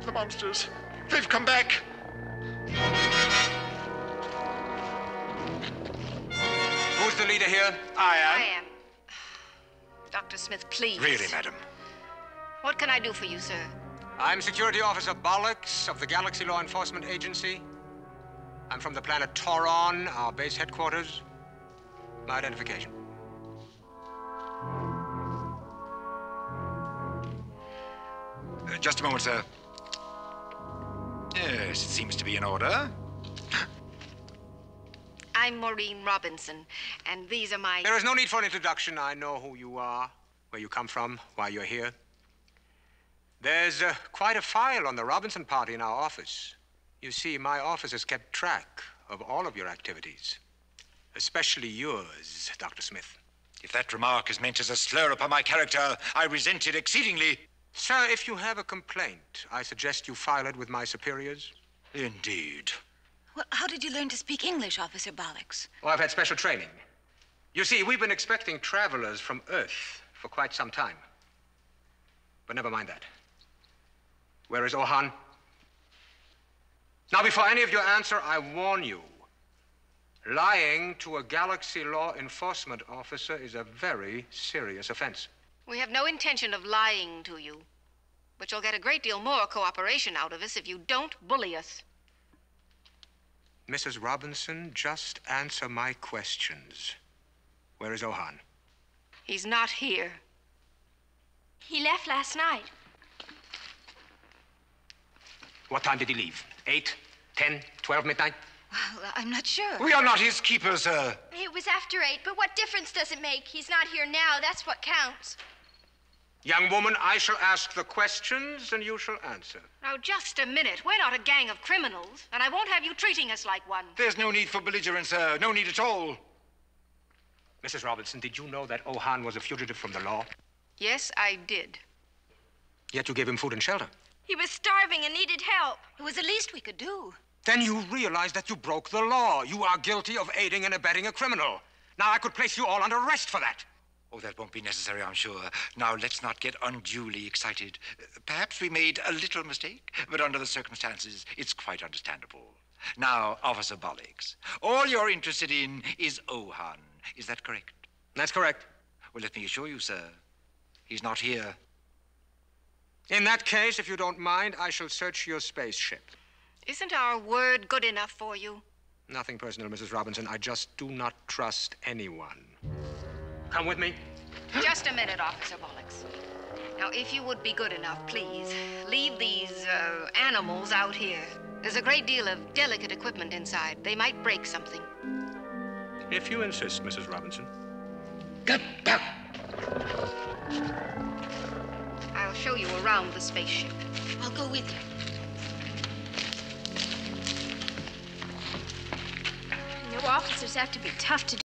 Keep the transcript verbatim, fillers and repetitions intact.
the monsters. They've come back. Who's the leader here? I am. I am. Doctor Smith, please. Really, madam? What can I do for you, sir? I'm Security Officer Bollocks of the Galaxy Law Enforcement Agency. I'm from the planet Toron, our base headquarters. My identification. Uh, just a moment, sir. Yes, it seems to be in order. I'm Maureen Robinson, and these are my... There is no need for an introduction. I know who you are, where you come from, why you're here. There's uh, quite a file on the Robinson party in our office. You see, my office has kept track of all of your activities, especially yours, Doctor Smith. If that remark is meant as a slur upon my character, I resent it exceedingly. Sir, if you have a complaint, I suggest you file it with my superiors. Indeed. Well, how did you learn to speak English, Officer Bollocks? Oh, I've had special training. You see, we've been expecting travelers from Earth for quite some time. But never mind that. Where is Ohan? Now, before any of you answer, I warn you. Lying to a Galaxy Law Enforcement officer is a very serious offense. We have no intention of lying to you, but you'll get a great deal more cooperation out of us if you don't bully us. Missus Robinson, just answer my questions. Where is Ohan? He's not here. He left last night. What time did he leave? Eight, ten, twelve midnight? Well, I'm not sure. We are not his keepers, sir. It was after eight, but what difference does it make? He's not here now. That's what counts. Young woman, I shall ask the questions and you shall answer. Now, just a minute. We're not a gang of criminals, and I won't have you treating us like one. There's no need for belligerence, sir. No need at all. Missus Robinson, did you know that Ohan was a fugitive from the law? Yes, I did. Yet you gave him food and shelter. He was starving and needed help. It was the least we could do. Then you realize that you broke the law. You are guilty of aiding and abetting a criminal. Now I could place you all under arrest for that. Oh, that won't be necessary, I'm sure. Now, let's not get unduly excited. Uh, Perhaps we made a little mistake, but under the circumstances, it's quite understandable. Now, Officer Bollocks, all you're interested in is Ohan. Is that correct? That's correct. Well, let me assure you, sir, he's not here. In that case, if you don't mind, I shall search your spaceship. Isn't our word good enough for you? Nothing personal, Missus Robinson. I just do not trust anyone. Come with me. Just a minute, Officer Bollocks. Now, if you would be good enough, please, leave these, uh, animals out here. There's a great deal of delicate equipment inside. They might break something. If you insist, Missus Robinson. Get back! I'll show you around the spaceship. I'll go with you. You know, officers have to be tough to do.